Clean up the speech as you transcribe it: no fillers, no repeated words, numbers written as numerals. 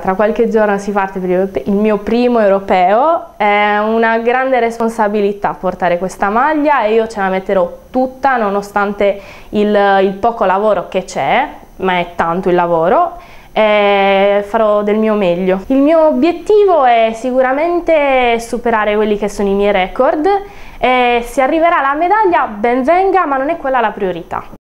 Tra qualche giorno si parte per il mio primo europeo, è una grande responsabilità portare questa maglia e io ce la metterò tutta nonostante il poco lavoro che c'è, ma è tanto il lavoro, e farò del mio meglio. Il mio obiettivo è sicuramente superare quelli che sono i miei record e se arriverà la medaglia ben venga, ma non è quella la priorità.